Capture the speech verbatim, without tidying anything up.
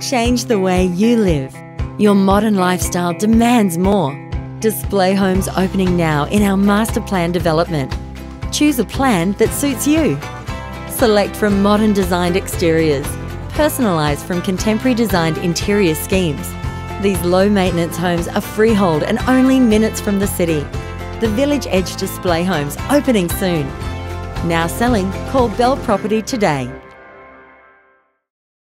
Change the way you live. Your modern lifestyle demands more. Display Homes opening now in our master plan development. Choose a plan that suits you. Select from modern designed exteriors, personalised from contemporary designed interior schemes. These low maintenance homes are freehold and only minutes from the city. The Village Edge Display Homes opening soon. Now selling, call Bell Property today.